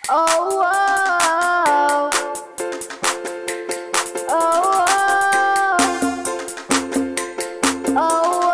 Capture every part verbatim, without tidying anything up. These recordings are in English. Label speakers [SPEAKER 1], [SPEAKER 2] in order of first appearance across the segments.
[SPEAKER 1] Oh, oh, oh, oh, oh,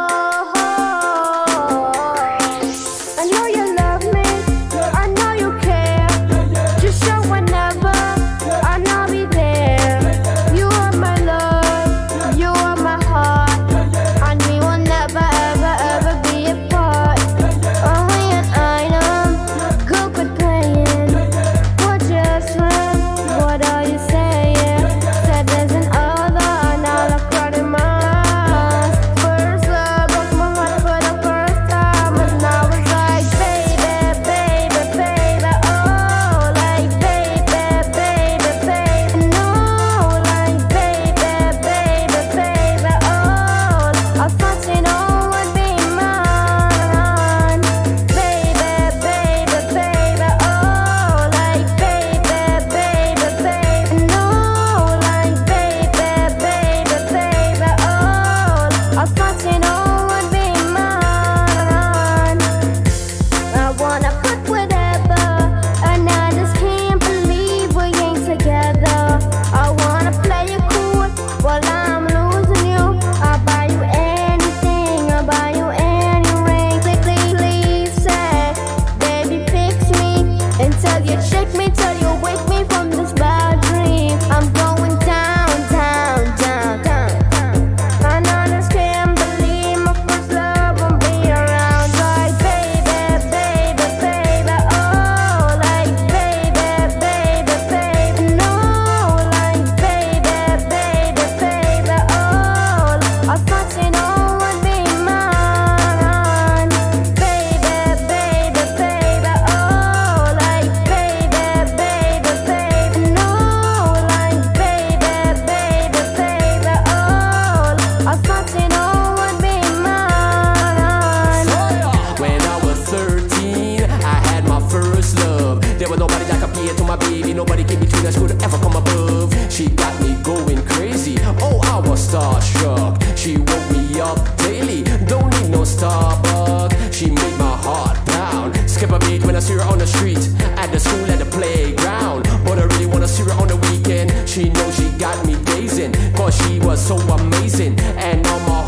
[SPEAKER 1] oh. I know you love me, I know you care. Just show whenever, I know I'll be there. You are my love, you are my heart, and we will never, ever, ever be apart. Oh, and I know, go quit playing. We're just friends, what are you saying? Said there's an other, now I've cried in my eyes. First love broke my heart for the first time, and now it's like, baby, baby, baby, oh, like baby, baby, baby, no, like baby, baby, baby, oh, I thought you know would be mine, baby, baby, baby, oh, like baby, baby, baby, no, like baby, baby, baby, oh, I thought you know would be mine. I wanna fuck whatever, and I just can't believe we ain't together. I wanna play it cool while I'm losing you. I'll buy you anything, I'll buy you any ring. Please, please, please say, baby, fix me until you check me, till you wake me from this bad dream. I'm going down, down, down, down, down. And I just can't believe my first love won't be around. Like baby, baby, baby, oh, like baby, baby, baby, no, like baby, baby, baby, oh, I thought you know would be mine, baby, baby, baby, oh, like baby, baby, baby, no, like baby, baby, baby, oh, I thought you know would be mine.
[SPEAKER 2] When I was thirteen, I had my first love. There was nobody that compared to my baby. Nobody came between us, could ever come above. She got me going crazy. Oh, I was starstruck. She woke me up daily. Don't need no Starbucks. She made my heart pound. Skip a beat when I see her on the street, at the school, at the playground. But I really wanna see her on the weekend. She knows she got me gazing, cause she was so amazing. And now my